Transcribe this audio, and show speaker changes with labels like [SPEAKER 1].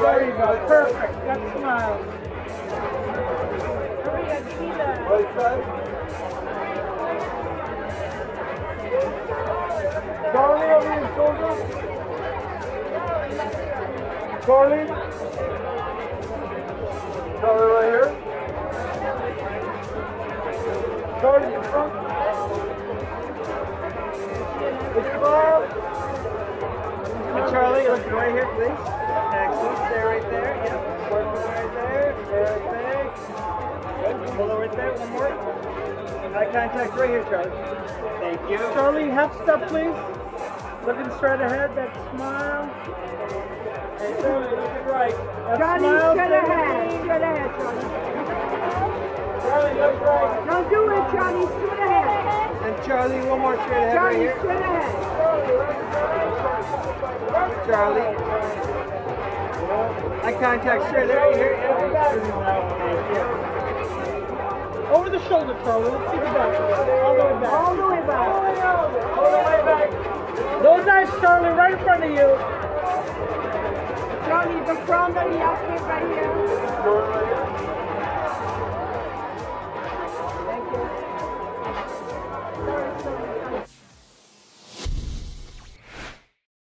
[SPEAKER 1] There you go. Perfect. That smile.
[SPEAKER 2] Right side. Charlie over your shoulder. Charlie. Charlie right here. Charlie in front. Smile.
[SPEAKER 1] Charlie, look right here, please. Excellent. Stay right there. Yep. Working right there. Perfect. Hold right there. One more. Eye contact right here, Charlie. Thank you. Charlie, half step, please. Looking straight ahead. That smile. And Charlie, looking right. That
[SPEAKER 3] Johnny,
[SPEAKER 1] smile.
[SPEAKER 3] straight ahead, Johnny.
[SPEAKER 1] Charlie, look right.
[SPEAKER 3] Don't do it, Johnny, straight ahead.
[SPEAKER 1] And Charlie, one more straight ahead
[SPEAKER 3] Johnny,
[SPEAKER 1] right here.
[SPEAKER 3] straight ahead.
[SPEAKER 1] Charlie. Eye contact straight right here. Over the shoulder, Charlie. Let's see the back. All the way back.
[SPEAKER 3] All the way back.
[SPEAKER 1] All the way back. Those eyes, Charlie, right in front of you.
[SPEAKER 3] Johnny, the front of the outfit right here.